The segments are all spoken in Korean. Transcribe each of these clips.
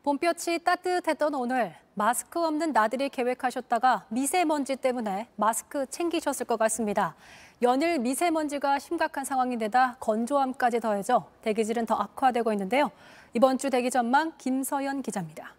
봄볕이 따뜻했던 오늘 마스크 없는 나들이 계획하셨다가 미세먼지 때문에 마스크 챙기셨을 것 같습니다. 연일 미세먼지가 심각한 상황인데다 건조함까지 더해져 대기질은 더 악화되고 있는데요. 이번 주 대기 전망 김서연 기자입니다.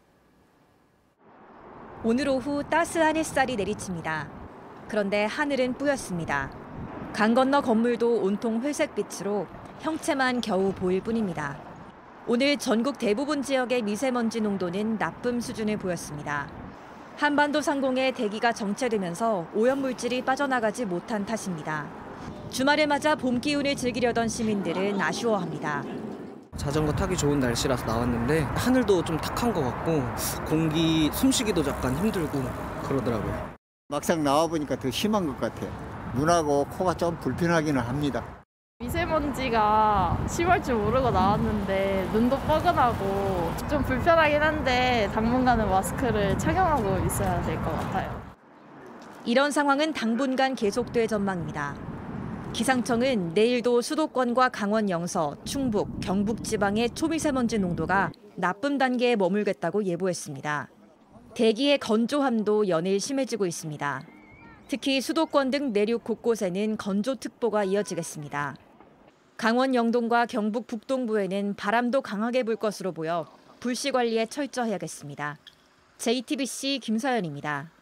오늘 오후 따스한 햇살이 내리칩니다. 그런데 하늘은 뿌였습니다. 강 건너 건물도 온통 회색빛으로 형체만 겨우 보일 뿐입니다. 오늘 전국 대부분 지역의 미세먼지 농도는 나쁨 수준을 보였습니다. 한반도 상공에 대기가 정체되면서 오염물질이 빠져나가지 못한 탓입니다. 주말을 맞아 봄 기운을 즐기려던 시민들은 아쉬워합니다. 자전거 타기 좋은 날씨라서 나왔는데 하늘도 좀 탁한 것 같고 공기 숨쉬기도 약간 힘들고 그러더라고요. 막상 나와보니까 더 심한 것 같아요. 눈하고 코가 좀 불편하기는 합니다. 미세먼지가 심할 줄 모르고 나왔는데 눈도 뻐근하고 좀 불편하긴 한데 당분간은 마스크를 착용하고 있어야 될 것 같아요. 이런 상황은 당분간 계속될 전망입니다. 기상청은 내일도 수도권과 강원 영서, 충북, 경북 지방의 초미세먼지 농도가 나쁨 단계에 머물겠다고 예보했습니다. 대기의 건조함도 연일 심해지고 있습니다. 특히 수도권 등 내륙 곳곳에는 건조특보가 이어지겠습니다. 강원 영동과 경북 북동부에는 바람도 강하게 불 것으로 보여 불씨 관리에 철저해야겠습니다. JTBC 김서연입니다.